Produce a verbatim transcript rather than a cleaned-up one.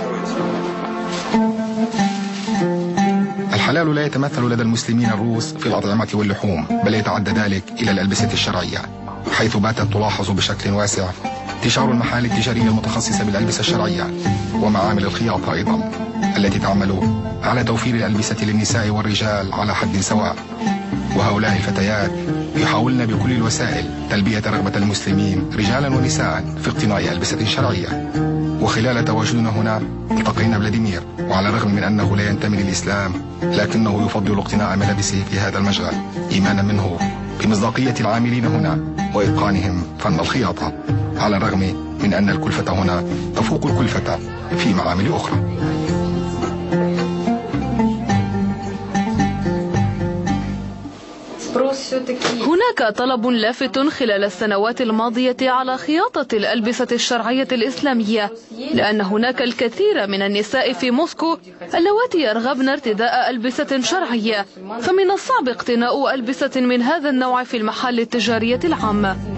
الحلال لا يتمثل لدى المسلمين الروس في الأطعمة واللحوم، بل يتعدى ذلك إلى الألبسة الشرعية، حيث باتت تلاحظ بشكل واسع انتشار المحال التجارية المتخصصة بالألبسة الشرعية ومعامل الخياطة أيضا، التي تعمل على توفير الألبسة للنساء والرجال على حد سواء. وهؤلاء الفتيات يحاولن بكل الوسائل تلبية رغبة المسلمين رجالا ونساء في اقتناء ألبسة شرعية. وخلال تواجدنا هنا التقينا فلاديمير، وعلى الرغم من أنه لا ينتمي للإسلام لكنه يفضل اقتناء ملابسه في هذا المشغل إيمانا منه بمصداقية العاملين هنا وإتقانهم فن الخياطة، على الرغم من أن الكلفة هنا تفوق الكلفة في معامل أخرى. هناك طلب لافت خلال السنوات الماضية على خياطة الألبسة الشرعية الإسلامية، لأن هناك الكثير من النساء في موسكو اللواتي يرغبن ارتداء ألبسة شرعية، فمن الصعب اقتناء ألبسة من هذا النوع في المحال التجارية العامة.